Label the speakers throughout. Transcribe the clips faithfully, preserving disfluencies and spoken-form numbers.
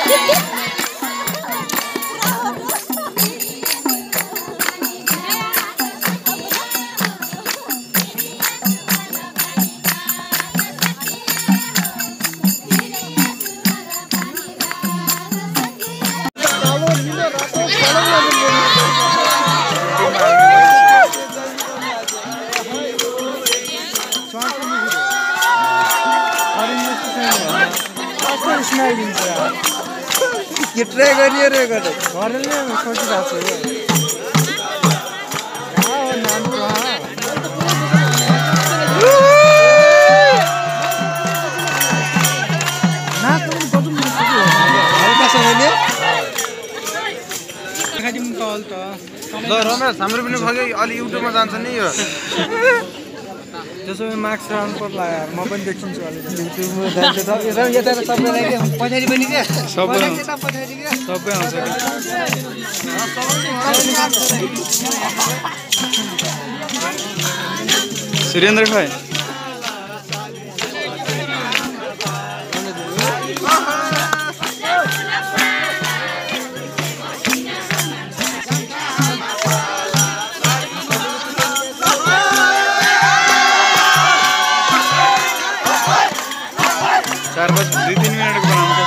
Speaker 1: ये ट्राई गरियो रे गर्दा घरले सोचिरहेको छु
Speaker 2: ल रमेश हाम्रो पनि खगे अलि युट्युबमा जान्छ नि यो
Speaker 1: त्यसो भए मार्क्स राउन्ड पर्ला यार म पनि देखिन्छु अलि युट्युबमा जान्छ र यता सबैलाई पछाडी पनि के
Speaker 2: सबै
Speaker 1: यता पछाडी के
Speaker 2: सबै आउँछ सुरेन्द्र खै चार बज दुई तीन मिनट को बनाऊंगा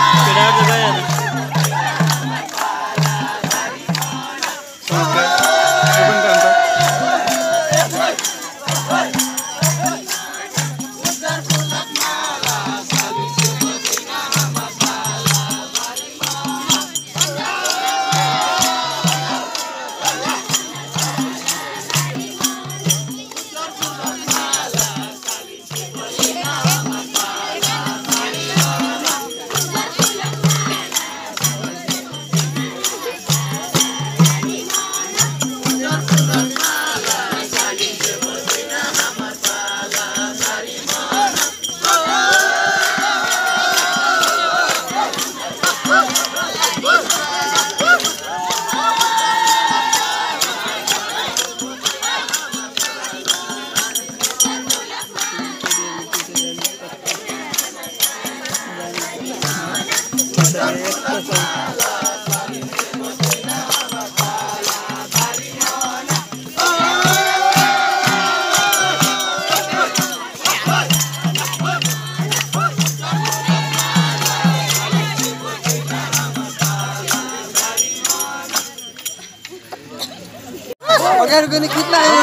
Speaker 1: अगर मैंने कितना है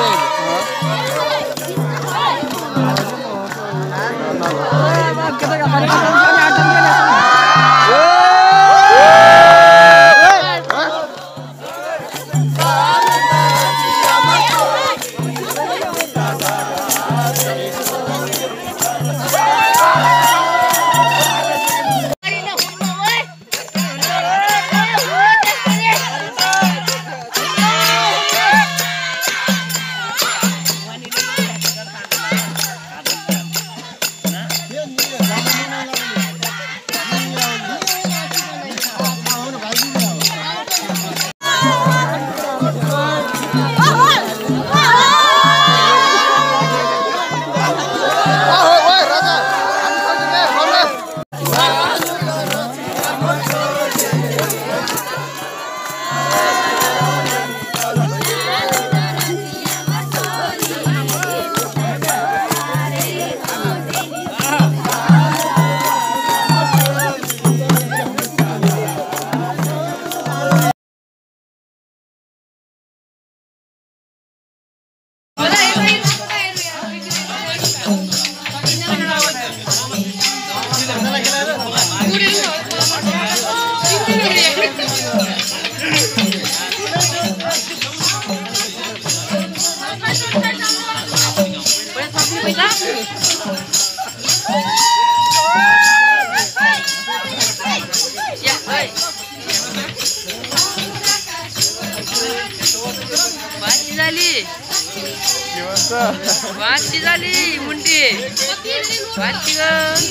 Speaker 3: Banci tadi, mundi. Banci ke?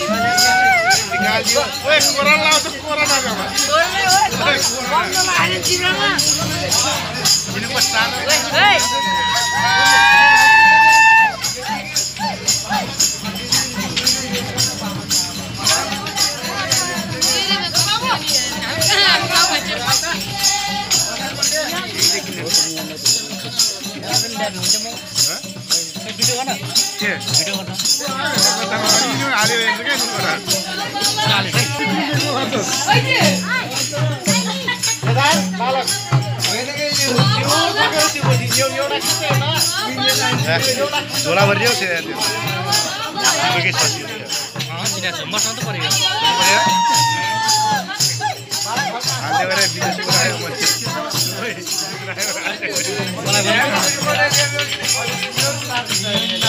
Speaker 2: Weh, koran lah untuk koran apa?
Speaker 3: Boleh, weh. Bangga lah ada tirang lah.
Speaker 2: Ini pesan.
Speaker 3: Weh, weh.
Speaker 4: झोला भरियो छ
Speaker 3: मसँग त पऱ्यो
Speaker 4: हाल्दै गरे विदेश गरायो
Speaker 3: मलाई